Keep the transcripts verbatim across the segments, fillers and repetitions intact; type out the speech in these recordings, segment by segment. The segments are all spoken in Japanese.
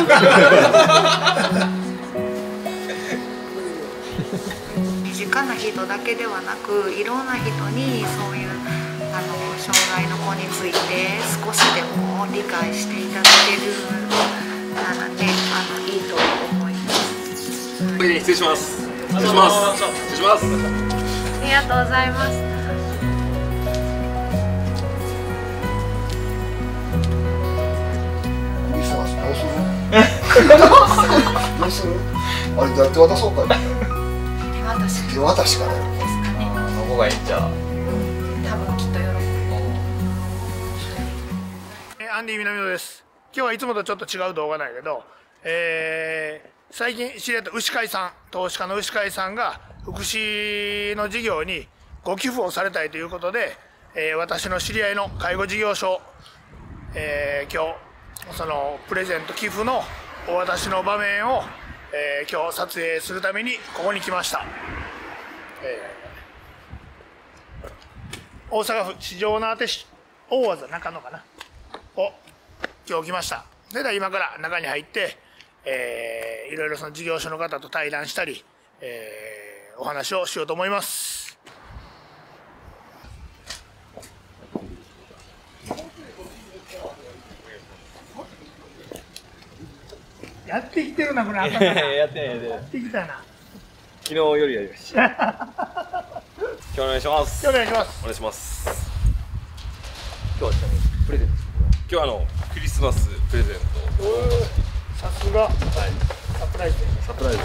身近な人だけではなく、いろんな人にそういうあの障害の子について少しでも理解していただけるならね、あのいいと思います。 失礼します。失礼します。失礼します。 ありがとうございます。 どうする？あれどうやって渡そうか。 手渡し。 手渡しかね。 ですかね。 あの子がいいんじゃ。 多分きっと喜ぶ。 えアンディ南野です。今日はいつもとちょっと違う動画なんやけど、えー、最近知り合った牛飼さん、投資家の牛飼さんが福祉の事業にご寄付をされたいということで、えー、私の知り合いの介護事業所、えー、今日そのプレゼント寄付のお渡しの場面を、えー、今日撮影するためにここに来ました。えー、大阪府四條畷市大和中野かなを今日来ました。では今から中に入って、えー、いろいろその事業所の方と対談したり、えー、お話をしようと思います。やってきてるなこれ。 やってないやってないやってきたな。 昨日よりやりました。今日お願いします。 今日お願いします。 お願いします。 今日はちなみにプレゼント。 今日はあのクリスマスプレゼント。 さすが。はい。サプライズ。 サプライズ。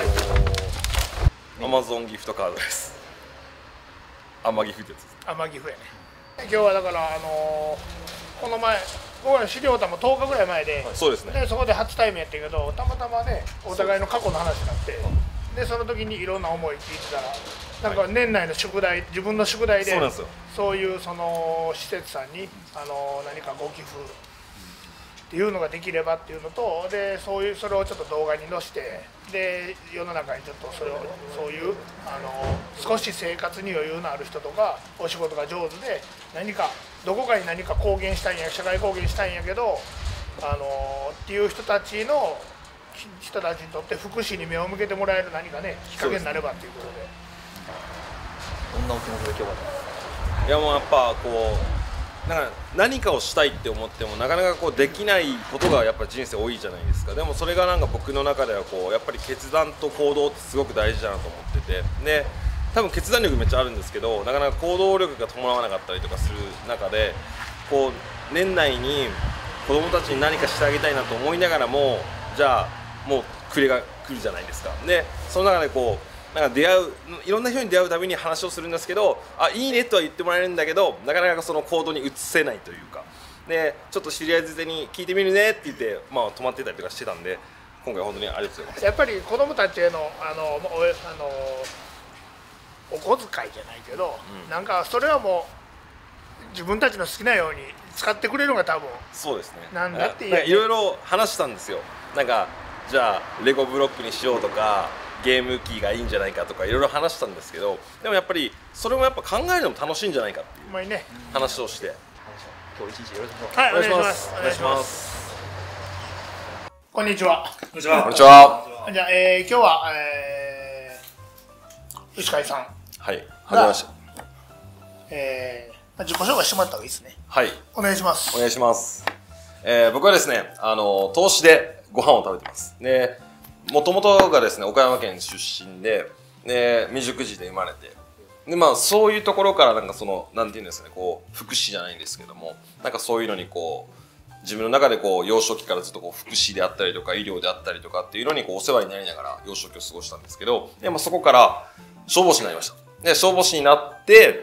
アマゾンギフトカードです。アマギフトです。 アマギフやね。今日はだからあのー、この前僕ら資料たもとおかぐらい前で、はい、 そうですね。 でそこで初対面やったけど、たまたまねお互いの過去の話になって、でその時にいろんな思い聞いてたら、なんか年内の宿題、自分の宿題で、 そうなんですよ。 そういうその施設さんにあの何かご寄付っていうのができればっていうのと、でそういうそれをちょっと動画に載せて、で世の中にちょっとそれをそういうあの少し生活に余裕のある人とかお仕事が上手で何かどこかに何か貢献したいんや、社会貢献したいんやけどあのっていう人たちの人たちにとって福祉に目を向けてもらえる何かねきっかけになればということで。 どんなお気持ちで今日は。 いやもうやっぱこうなんか何かをしたいって思ってもなかなかこうできないことがやっぱ人生多いじゃないですか。でもそれがなんか僕の中ではこうやっぱり決断と行動ってすごく大事だなと思ってて、で多分決断力めっちゃあるんですけど、なかなか行動力が伴わなかったりとかする中で、こう年内に子どもたちに何かしてあげたいなと思いながらも、じゃあもう暮れが来るじゃないですか。でその中でこうなんか出会ういろんな人に出会うたびに話をするんですけど、あいいねとは言ってもらえるんだけど、なかなかその行動に移せないというか、でちょっと知り合いづてに聞いてみるねって言って、まあ、泊まってたりとかしてたんで、今回本当にありがとうございます。 やっぱり子どもたちへのあのおあのお小遣いじゃないけど、うん、なんかそれはもう自分たちの好きなように使ってくれるのが多分そうですね。 なんだっていろいろ話したんですよ。なんかじゃあレゴブロックにしようとかゲーム機がいいんじゃないかとかいろいろ話したんですけど、でもやっぱりそれもやっぱ考えるのも楽しいんじゃないかっていう話をして、 今日一日よろしくお願いします。 お願いします。 こんにちは。 こんにちは。こんにちは。 じゃあ、えー、今日は、えー、牛飼さん。 はい。はじめまして。 えー、自己紹介してもらった方がいいですね。 はい。 お願いします。 お願いします。えー、僕はですね、あの投資でご飯を食べてます。で、もともとがですね、岡山県出身で、で未熟児で生まれて、でまあそういうところからなんかそのなんていうんですかね、こう福祉じゃないんですけども、なんかそういうのにこう自分の中でこう幼少期からずっとこう福祉であったりとか医療であったりとかっていうのにこうお世話になりながら幼少期を過ごしたんですけど、でまあそこから消防士になりました。で消防士になって、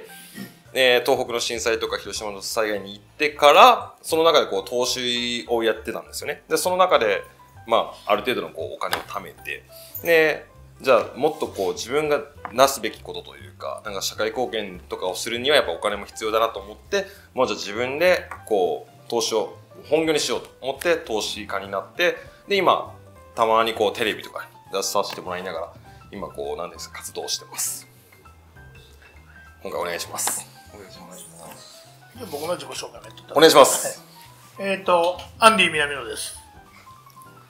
えー、東北の震災とか広島の災害に行ってからその中でこう投資をやってたんですよね。でその中でまあ、ある程度のこうお金を貯めて、でじゃあもっとこう自分がなすべきことというか、なんか社会貢献とかをするにはやっぱお金も必要だなと思って、もうじゃあ自分でこう投資を本業にしようと思って投資家になって、で今たまにこうテレビとかに出させてもらいながら今こう何ですか活動してます。今回お願いします。 お願いします。 じゃあ僕の自己紹介お願いします。 はい、えっ、ー、とアンディ南野です。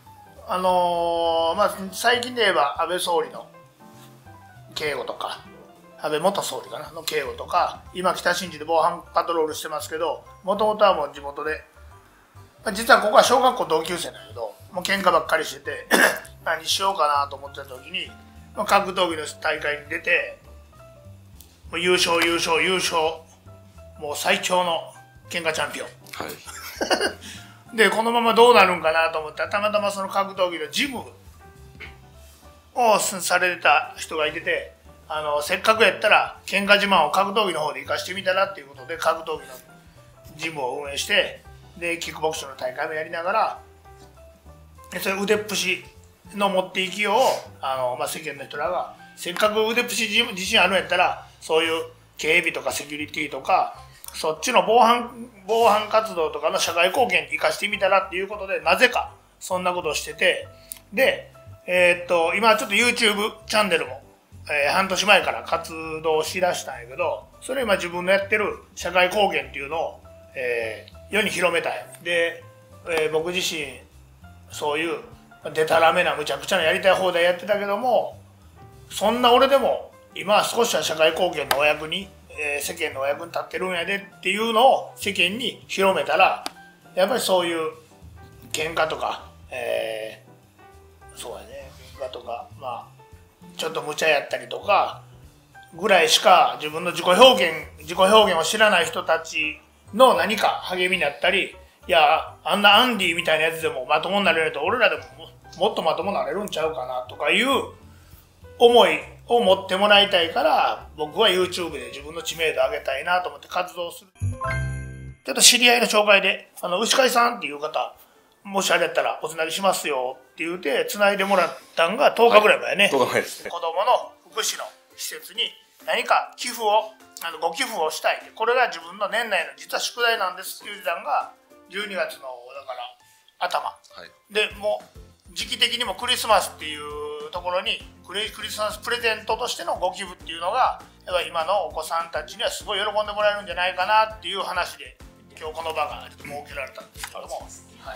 あのーまあ、最近で言えば安倍総理の警護とか安倍元総理かなの警護とか今北新地で防犯パトロールしてますけど、もともとはもう地元で、まあ、実はここは小学校同級生なんだけどもう喧嘩ばっかりしてて何しようかなと思ってた時に、まあ、格闘技の大会に出てもう優勝優勝優勝もう最強の喧嘩チャンピオン。 はいでこのままどうなるんかなと思ったらたまたまその格闘技のジムをされてた人がいてて、あのせっかくやったら喧嘩自慢を格闘技の方で生かしてみたらっていうことで格闘技のジムを運営して、でキックボクシングの大会もやりながら、でそれ腕っぷしの持っていきようをあの、まあ、世間の人らがせっかく腕っぷし自信あるんやったらそういう警備とかセキュリティとかそっちの防犯防犯活動とかの社会貢献に生かしてみたらっていうことで、なぜかそんなことをしてて、で、えー、っと今ちょっと YouTube チャンネルも、えー、半年前から活動しだしたんやけど、それ今自分のやってる社会貢献っていうのを、えー、世に広めたい。で、えー、僕自身そういうデタラメなむちゃくちゃなやりたい放題やってたけども、そんな俺でも今は少しは社会貢献のお役にえー、世間のお役に立ってるんやでっていうのを世間に広めたら、やっぱりそういう喧嘩とか、えー、そうやね喧嘩とか、まあちょっと無茶やったりとかぐらいしか自分の自己表現自己表現を知らない人たちの何か励みになったり、いやあんなアンディみたいなやつでもまともになれると俺らでももっとまともになれるんちゃうかなとかいう思いを持ってもらいたいから、僕は YouTube で自分の知名度を上げたいなと思って活動する。ちょっと知り合いの紹介で、あの牛飼さんっていう方、もしあれやったらおつなぎしますよって言うてつないでもらったんがとおかぐらい前ね、 はい、とおかまえですね。 子供の福祉の施設に何か寄付をあのご寄付をしたいって、これが自分の年内の実は宿題なんですっていう時間がじゅうにがつのだから頭、はい、でもう時期的にもクリスマスっていうところにクリスマスプレゼントとしてのご寄付っていうのがやっぱ今のお子さんたちにはすごい喜んでもらえるんじゃないかなっていう話で今日この場が設けられたんですけども、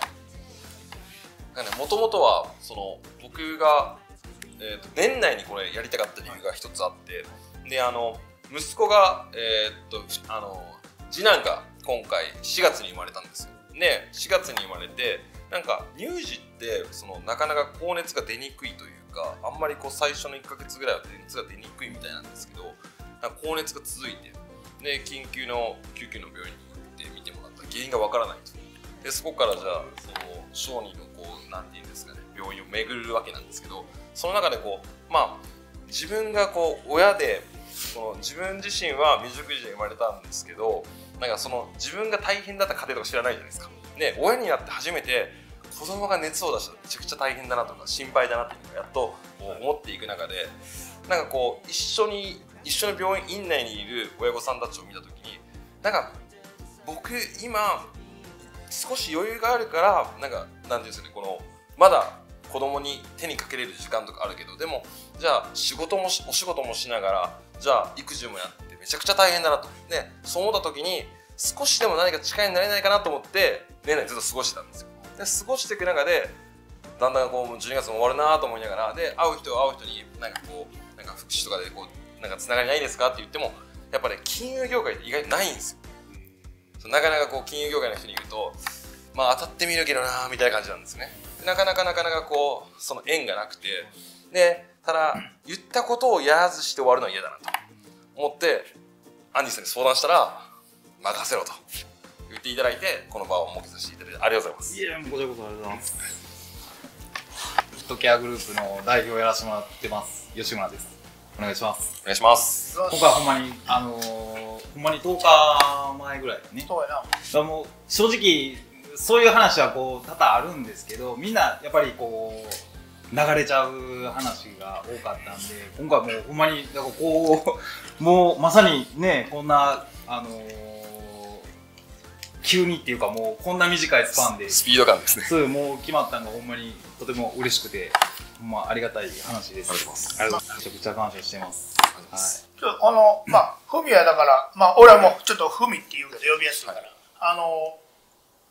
もともとはその僕が、えー、と年内にこれやりたかった理由が一つあって、であの息子が、えー、っとあの次男が今回しがつに生まれたんですよ。でしがつに生まれて、なんか乳児ってそのなかなか高熱が出にくいというか、あんまりこう最初のいっかげつぐらいは熱が出にくいみたいなんですけど、なんか高熱が続いて、で緊急の救急の病院に行って見てもらったら原因がわからないと。でそこからじゃあその小児のこうなんていうんですかね、病院を巡るわけなんですけど、その中でこうまあ自分がこう親でその自分自身は未熟児で生まれたんですけど、なんかその自分が大変だった家庭とか知らないじゃないですか。で親になって初めて子供が熱を出したらめちゃくちゃ大変だなとか心配だなっていうのをやっと思っていく中で、なんかこう一緒に一緒の病院院内にいる親御さんたちを見た時に、なんか僕今少し余裕があるから、なんかなんていうんですかね、このまだ子供に手にかけれる時間とかあるけど、でもじゃあ仕事もお仕事もしながら、じゃあ育児もやってめちゃくちゃ大変だなと、ね、そう思った時に少しでも何か力になれないかなと思って年内ずっと過ごしてたんですよ。で過ごしていく中でだんだんこうじゅうにがつも終わるなと思いながら、で会う人は会う人になんかこうなんか福祉とかでこうなんかつながりないですかって言っても、やっぱり、ね、金融業界って意外とないんですよ。なかなかこう金融業界の人に言うと、まあ当たってみるけどなみたいな感じなんですね。なかなかなかなかこうその縁がなくて、でただ言ったことをやらずして終わるのは嫌だなと思ってアンディさんに相談したら任せろと言っていただいて、この場を設けさせていただいてありがとうございます。 いや、こちらこそありがとうございます。フットケアグループの代表をやらせてもらってます吉村です。お願いします。 お願いします。 今回はほんまにあのー、ほんまにとおかまえぐらいね。 そうやな。 だからもう正直そういう話はこう多々あるんですけど、みんなやっぱりこう流れちゃう話が多かったんで、今回もうほんまにだからこうもうまさにね、こんなあのー、急にっていうかもうこんな短いスパンでスピード感ですね。 そうもう決まったのがほんまにとても嬉しくて、ほんまありがたい話です。 ありがとうございます。 ありがとうございます。めちゃくちゃ感謝してます。はい。 ちょあのまあふみはだからまあ俺はもうちょっとふみって言うけど呼びやすいから、はい、あの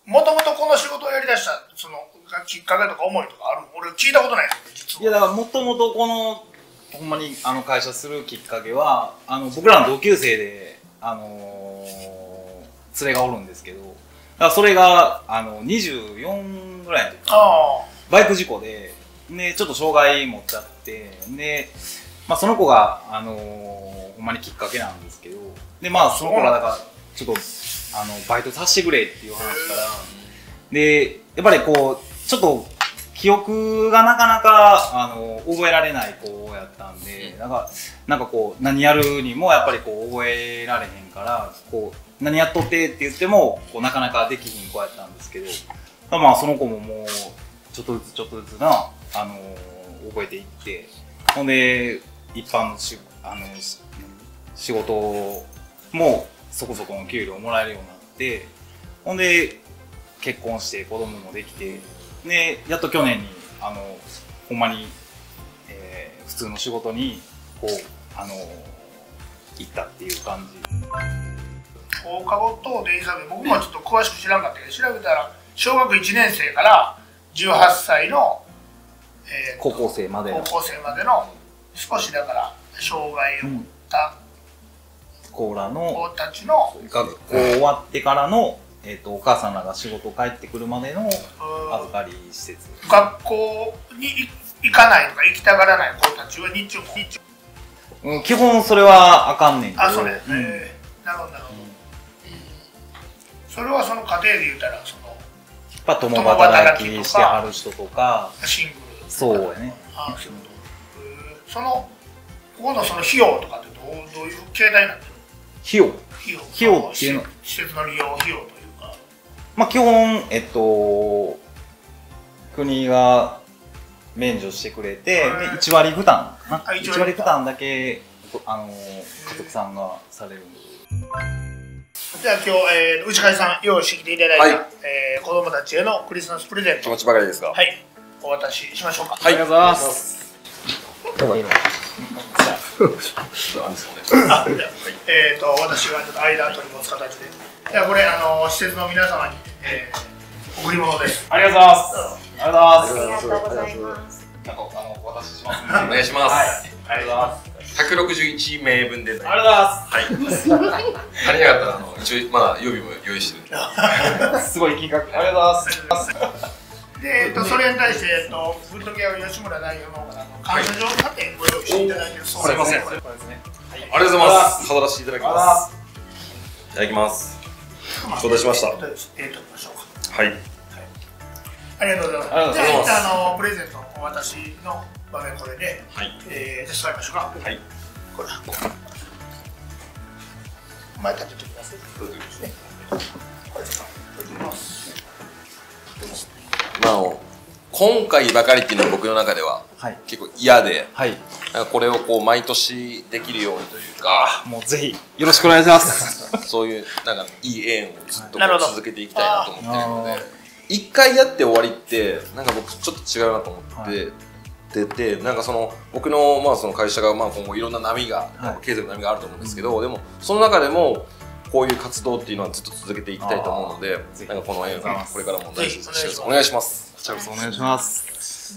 もともとこの仕事をやりだしたそのきっかけとか思いとかある？俺聞いたことないですよ、実は。 いやだからもともとこのほんまにあの会社するきっかけはあの僕らの同級生であのー、連れがおるんですけど、だからそれがあのにじゅうよんぐらいの時あバイク事故で、ね、ちょっと障害持っちゃってで、まあ、その子があのー、ほんまにきっかけなんですけど、でまあその子がだからちょっとあのバイトさせてくれっていう話からで、やっぱりこうちょっと記憶がなかなかあの覚えられない子やったんで、なんかなんかこう何やるにもやっぱりこう覚えられへんからこう何やっとってって言ってもこうなかなかできひん子やったんですけど、まあその子ももうちょっとずつちょっとずつなあの覚えていって、ほんで一般のしあのし仕事もそこそこの給料もらえるようになって、ほんで結婚して子供もできて、でやっと去年にあのほんまに、えー、普通の仕事にこうあの行ったっていう感じ。 放課後等で調べ、僕もちょっと詳しく知らんかったけど、調べたら小学いちねん生からじゅうはっさいの、 えー、高校生までの高校生までの少しだから障害を持った子らの子たちの学校終わってからの、えー、とお母さんらが仕事帰ってくるまでの預かり施設。 学校に行かないとか行きたがらない子たちは日中も日中、 うん、基本それはあかんねんけど。 あ、そうね、 うん、 えー、なるほどなるほど、うん、それはその家庭で言うたらそのやっぱ共働きしてはる人とかシングルそうやね。 あ、そういうこと。そのここのその費用とかってどうどういう形態になってる？ 費用費用費用っていうの施設の利用費用というか、 まあ基本えっと国が免除してくれて、でいち割負担かな、いち割負担だけあの家族さんがされるんで。 じゃあ今日、えー、内海さん用意してきていただいた、 はい、 えー、子供たちへのクリスマスプレゼント気持ちばかりですか？ はい、お渡ししましょうか。 はい、ありがとうございます。 あ、えっと私がちょっと間取り持つ形で、じゃあこれあの施設の皆様に、えー、贈り物です。 ありがとうございます。ありがとうございます。 ありがとうございます。 なんかあのお渡ししますね。 お願いします。 はい、ありがとうございます。 ひゃくろくじゅういちめいぶんで。 ありがとうございます。 はい。足りなかったらあの一応まだ予備も用意してる。 すごい金額。ありがとうございます。 で、えっとそれに対してえっとフットケア吉村代表の方からの感謝状査定ご用意していただいているそうです。 すいません。 これですね。 ありがとうございます。飾らせていただきます。いただきます。頂戴しました。 えっとえっとみましょうか。 はい。 ありがとうございます。 ありがとうございます。 じゃあ、あのプレゼントお渡しの場面これで、 はい。 えー、じゃあ座りましょうか。 はい。 これ。前立てておきます。 どうぞですね。 これちょっと取ります。 まあ今回ばかりっていうのは僕の中では結構嫌で、 はい。 なんかこれをこう毎年できるようにというか、 もうぜひよろしくお願いします。 そういうなんかいい縁をずっとこなるほどう続けていきたいなと思ってるので、一回やって終わりってなんか僕ちょっと違うなと思ってて、なんかその僕のまあその会社がまあ今後いろんな波が、 はい、 経済の波があると思うんですけど、うん、でもその中でもこういう活動っていうのはずっと続けていきたいと思うので、なんかこの縁をこれからも大事にしてお願いします。 こちらこそお願いします。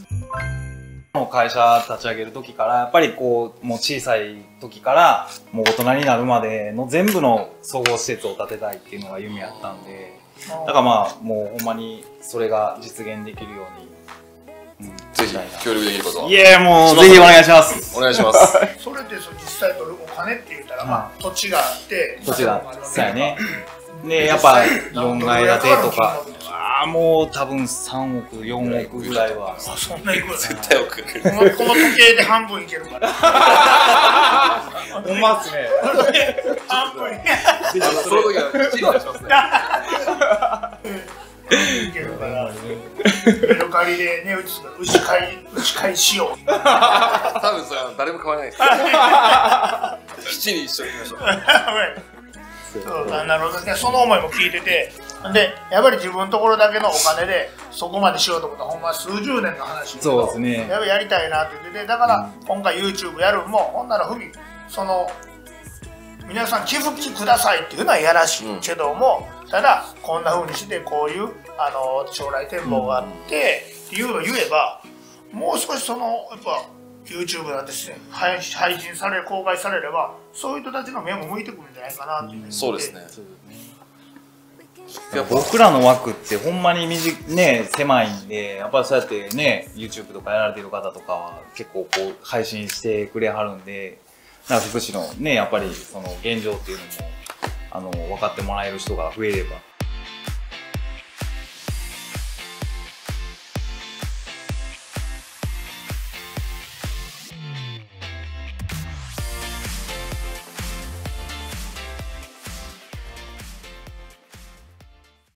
会社立ち上げる時からやっぱりこうもう小さい時からもう大人になるまでの全部の総合施設を建てたいっていうのが夢やったんで、だからまあもうほんまにそれが実現できるように、うん、 ぜひ協力できることを。 いやもうぜひお願いします。 お願いします。 それで実際取るお金って言ったら、まあ土地があって土地がそうやね。でやっぱよんかい建てとか、ああもう多分さんおくよんおくぐらいは。 あ、そんないくら絶対億。 このこの時計で半分いけるから。 ほんまっすね。 半分。 その時はきっちり出しますね。 いけるから。メルカリでね、牛飼い牛飼いしよう。 多分それは誰も買わないです。きっちり一緒に行きましょう。 そうなるほどね、その思いも聞いてて、でやっぱり自分のところだけのお金でそこまでしようと思ったらほんま数十年の話で、 そうですね、 やっぱりやりたいなって言ってて、だから今回 YouTube やるんもほんならふみその道皆さん寄付金くださいっていうのはやらしいけども、うん、ただこんな風にしてこういうあの将来展望があってっていうのを言えば、もう少しそのやっぱ YouTube なんてして配配信され公開されればそういう人たちの目も向いてくるんじゃないかなっていう、うん、 そうですね。 僕らの枠ってほんまに短いね狭いんで、やっぱりそうやってね YouTube とかやられてる方とかは結構こう配信してくれはるんで、だから福祉のねやっぱりその現状っていうのもあの分かってもらえる人が増えれば